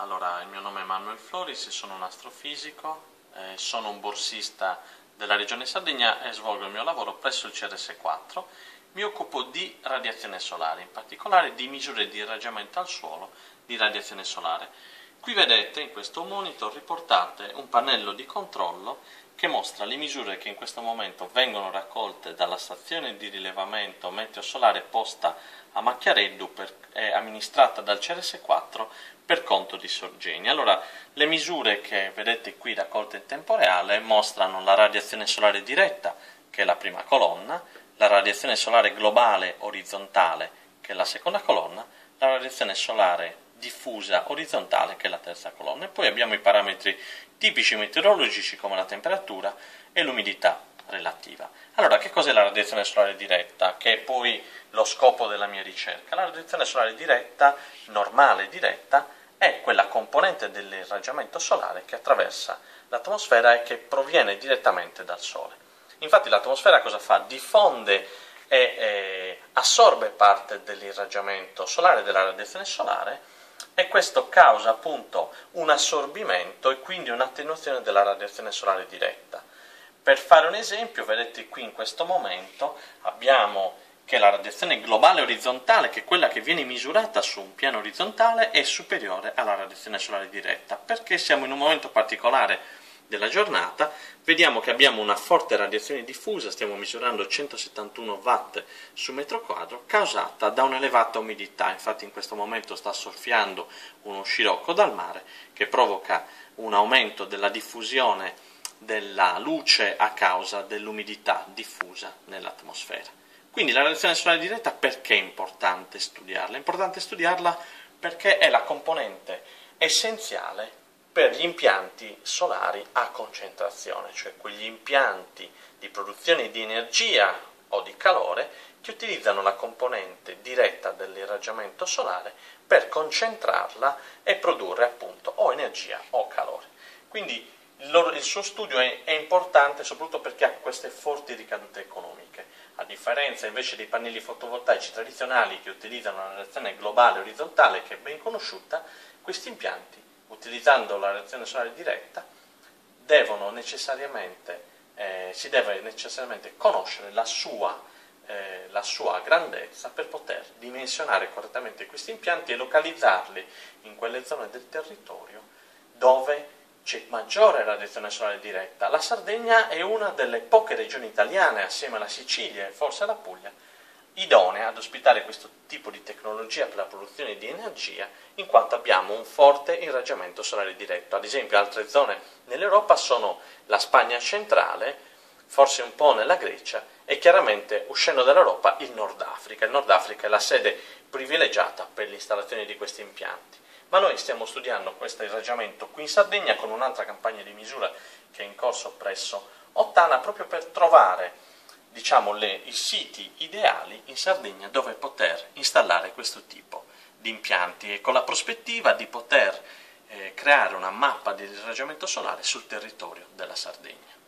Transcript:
Allora, il mio nome è Manuel Floris, sono un astrofisico, sono un borsista della Regione Sardegna e svolgo il mio lavoro presso il CRS4. Mi occupo di radiazione solare, in particolare di misure di irraggiamento al suolo di radiazione solare. Qui vedete in questo monitor riportate un pannello di controllo che mostra le misure che in questo momento vengono raccolte dalla stazione di rilevamento meteo solare posta a Macchiareddu e amministrata dal CRS4 per conto di Sorgenia. Allora, le misure che vedete qui raccolte in tempo reale mostrano la radiazione solare diretta, che è la prima colonna, la radiazione solare globale orizzontale, che è la seconda colonna, la radiazione solare diffusa orizzontale, che è la terza colonna, e poi abbiamo i parametri tipici meteorologici come la temperatura e l'umidità relativa. Allora, che cos'è la radiazione solare diretta, che è poi lo scopo della mia ricerca? La radiazione solare diretta, normale diretta, è quella componente dell'irraggiamento solare che attraversa l'atmosfera e che proviene direttamente dal Sole. Infatti l'atmosfera cosa fa? Diffonde e assorbe parte dell'irraggiamento solare, della radiazione solare, e questo causa appunto un assorbimento e quindi un'attenuazione della radiazione solare diretta. Per fare un esempio, vedete qui in questo momento abbiamo che la radiazione globale orizzontale, che è quella che viene misurata su un piano orizzontale, è superiore alla radiazione solare diretta. Perché siamo in un momento particolare della giornata, vediamo che abbiamo una forte radiazione diffusa, stiamo misurando 171 watt su metro quadro, causata da un'elevata umidità. Infatti in questo momento sta soffiando uno scirocco dal mare che provoca un aumento della diffusione della luce a causa dell'umidità diffusa nell'atmosfera. Quindi la radiazione solare diretta perché è importante studiarla? È importante studiarla perché è la componente essenziale per gli impianti solari a concentrazione, cioè quegli impianti di produzione di energia o di calore che utilizzano la componente diretta dell'irraggiamento solare per concentrarla e produrre appunto o energia o calore. Quindi il suo studio è importante soprattutto perché ha queste forti ricadute economiche, a differenza invece dei pannelli fotovoltaici tradizionali che utilizzano la radiazione globale orizzontale, che è ben conosciuta. Questi impianti, utilizzando la radiazione solare diretta, si deve necessariamente conoscere la sua grandezza per poter dimensionare correttamente questi impianti e localizzarli in quelle zone del territorio dove c'è maggiore radiazione solare diretta. La Sardegna è una delle poche regioni italiane, assieme alla Sicilia e forse alla Puglia, idonea ad ospitare questo tipo di tecnologia per la produzione di energia, in quanto abbiamo un forte irraggiamento solare diretto. Ad esempio altre zone nell'Europa sono la Spagna centrale, forse un po' nella Grecia, e chiaramente, uscendo dall'Europa, il Nord Africa. Il Nord Africa è la sede privilegiata per l'installazione di questi impianti. Ma noi stiamo studiando questo irraggiamento qui in Sardegna con un'altra campagna di misura che è in corso presso Ottana, proprio per trovare, i siti ideali in Sardegna dove poter installare questo tipo di impianti, e con la prospettiva di poter creare una mappa di irraggiamento solare sul territorio della Sardegna.